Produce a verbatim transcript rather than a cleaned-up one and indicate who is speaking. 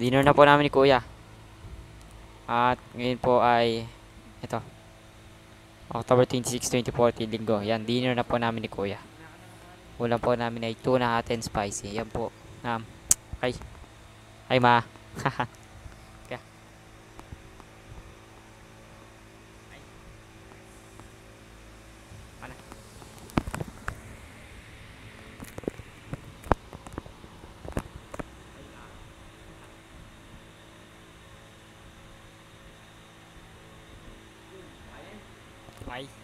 Speaker 1: Dinner na po namin ni Kuya. At ngayon po ay ito, October twenty-six, twenty fourteen, linggo. Yan, dinner na po namin ni Kuya. Ulam po namin ay tuna hot and spicy. Yan po. Um, ay, ay ma. Kaya, mana? Ay.